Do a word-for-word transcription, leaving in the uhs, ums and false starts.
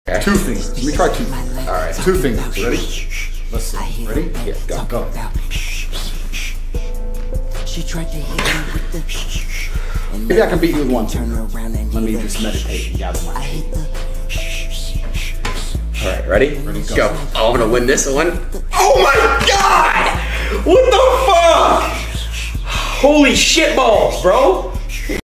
Okay. Two fingers. Let me try two. All right. Two fingers. You ready? Let's see. Ready? Yeah. Go. Go. She tried to hit me with the. Maybe I can beat you with one finger. Let me just meditate and gather my feet. All right. Ready? Ready? Go. Go. Oh, I'm gonna win this one. Oh my God! What the fuck? Holy shit balls, bro!